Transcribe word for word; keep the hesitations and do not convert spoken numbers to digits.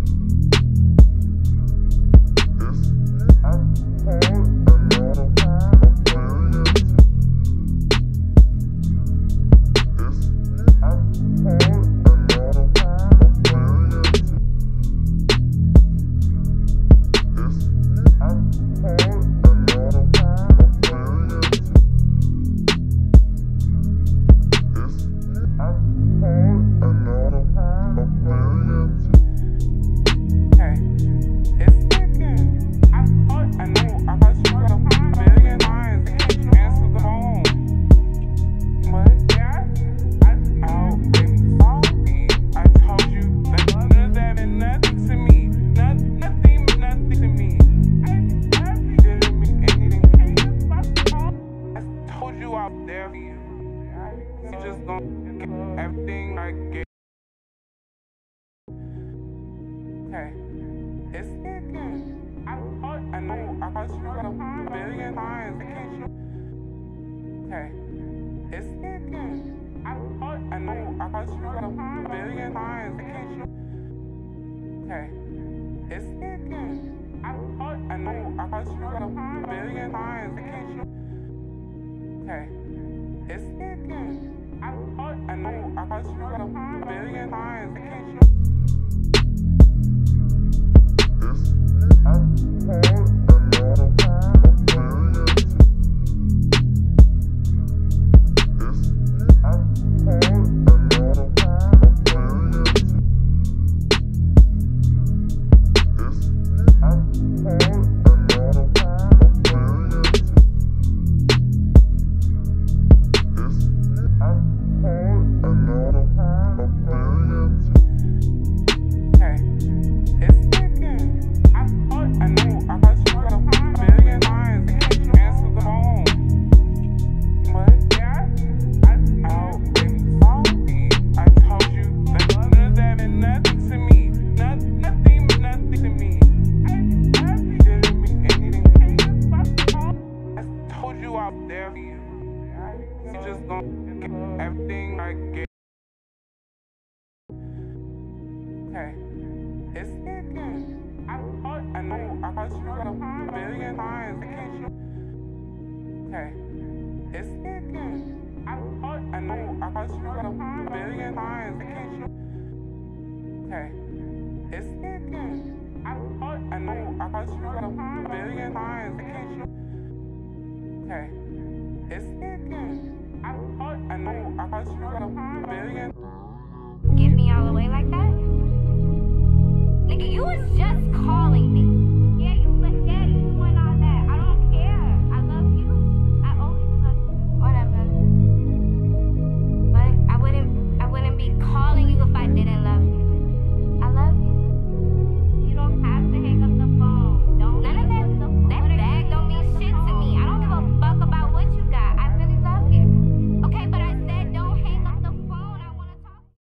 Okay. It's again. I thought I know I got you a billion times. I can't you. Okay. It's again. I thought I know I got you a billion times. I can't you. Okay. It's again. I thought I know I got you a billion times. I can't you. Okay. It's again. I thought I know I got you a billion times. I can't you. Out there for you. You just gonna get everything I get. Okay. It's again. I thought I know I got you a billion times. I can't you. Okay. It's again. I thought I know I got you a billion times. I can't you. Okay. It's again. I thought I know I got you a billion times. I can't you. Okay. It's again. I thought I know I got you a